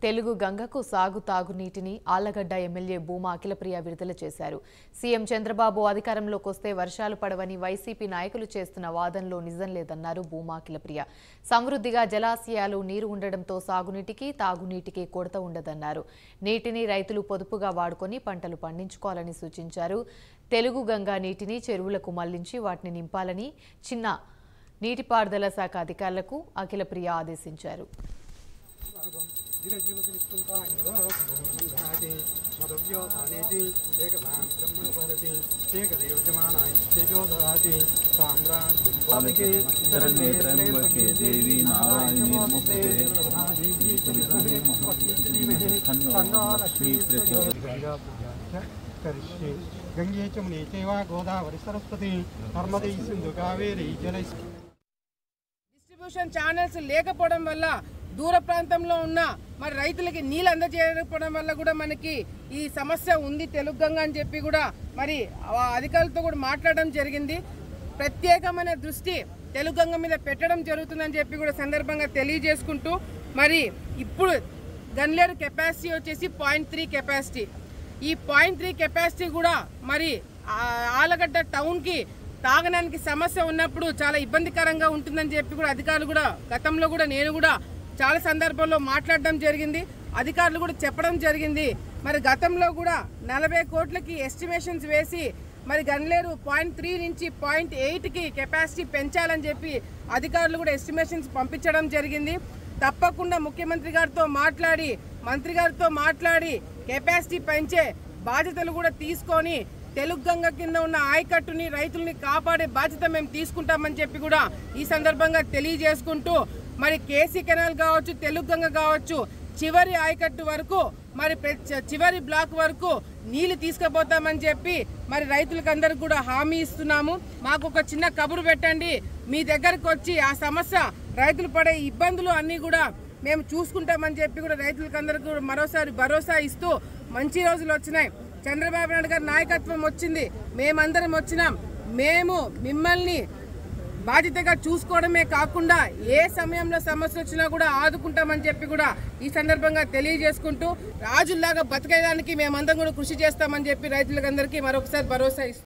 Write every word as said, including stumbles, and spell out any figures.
తెలుగు గంగకు సాగు తాగునీటిని ఆళ్లగడ్డ ఎమ్మెల్యే భూమా అఖిలప్రియ విడుదల చేశారు. సీఎం చంద్రబాబు అధికారంలోకి వస్తే వర్షాలు పడవని వైసీపీ నాయకులు చేస్తున్న వాదనలో నిజం లేదన్నారు భూమా అఖిలప్రియ. సమృద్ధిగా జలాశయాలు నీరు ఉండడంతో సాగునీటికి తాగునీటికి కొరత ఉండదన్నారు. నీటిని రైతులు పొదుపుగా వాడుకొని పంటలు పండించుకోవాలని సూచించారు. తెలుగు గంగా నీటిని చెరువులకు మళ్లించి వాటిని నింపాలని చిన్న నీటిపారుదల శాఖ అధికారులకు అఖిలప్రియ ఆదేశించారు. गंगे चमुनी चैवा गोदावरी सरस्वती नर्मदे सिंधु कावेरी जल డిస్ట్రిబ్యూషన్ ఛానల్స్ లేకపోవడం వల్ల దూర ప్రాంతంలో ఉన్న మరి రైతులకి నీళ్ళు అందజేయకపోవడం వల్ల కూడా మనకి ఈ సమస్య ఉంది తెలుగు గంగ అని చెప్పి కూడా మరి అధికారులతో కూడా మాట్లాడడం జరిగింది. ప్రత్యేకమైన దృష్టి తెలుగు గంగ మీద పెట్టడం జరుగుతుందని చెప్పి కూడా సందర్భంగా తెలియజేసుకుంటూ మరి ఇప్పుడు గన్లేరు కెపాసిటీ వచ్చేసి పాయింట్ త్రీ కెపాసిటీ ఈ పాయింట్ త్రీ కెపాసిటీ కూడా మరి ఆళ్లగడ్డ టౌన్కి తాగడానికి సమస్య ఉన్నప్పుడు చాలా ఇబ్బందికరంగా ఉంటుందని చెప్పి కూడా అధికారులు కూడా గతంలో కూడా నేను కూడా చాలా సందర్భాల్లో మాట్లాడడం జరిగింది. అధికారులు కూడా చెప్పడం జరిగింది. మరి గతంలో కూడా నలభై కోట్లకి ఎస్టిమేషన్స్ వేసి మరి గన్లేరు పాయింట్ త్రీ నుంచి పాయింట్ ఎయిట్కి కెపాసిటీ పెంచాలని చెప్పి అధికారులు కూడా ఎస్టిమేషన్స్ పంపించడం జరిగింది. తప్పకుండా ముఖ్యమంత్రి గారితో మాట్లాడి మంత్రి గారితో మాట్లాడి కెపాసిటీ పెంచే బాధ్యతలు కూడా తీసుకొని తెలుగు గంగ కింద ఉన్న ఆయకట్టుని రైతుల్ని కాపాడే బాధ్యత మేము తీసుకుంటామని చెప్పి కూడా ఈ సందర్భంగా తెలియజేసుకుంటూ మరి కేసీ కెనాల్ కావచ్చు తెలుగు గంగ కావచ్చు చివరి ఆయకట్టు వరకు మరి చివరి బ్లాక్ వరకు నీళ్లు తీసుకుపోతామని చెప్పి మరి రైతులకు అందరికి కూడా హామీ ఇస్తున్నాము. మాకు ఒక చిన్న కబురు పెట్టండి, మీ దగ్గరకు వచ్చి ఆ సమస్య రైతులు పడే ఇబ్బందులు అన్నీ కూడా మేము చూసుకుంటామని చెప్పి కూడా రైతులకు అందరికీ కూడా మరోసారి భరోసా ఇస్తూ మంచి రోజులు వచ్చినాయి. చంద్రబాబు నాయుడు గారి నాయకత్వం వచ్చింది, మేమందరం వచ్చినాం. మేము మిమ్మల్ని బాధ్యతగా చూసుకోవడమే కాకుండా ఏ సమయంలో సమస్య వచ్చినా కూడా ఆదుకుంటామని చెప్పి కూడా ఈ సందర్భంగా తెలియజేసుకుంటూ రాజుల్లాగా బతికేయడానికి మేమందరం కూడా కృషి చేస్తామని చెప్పి రైతులందరికీ మరొకసారి భరోసా ఇస్తాం.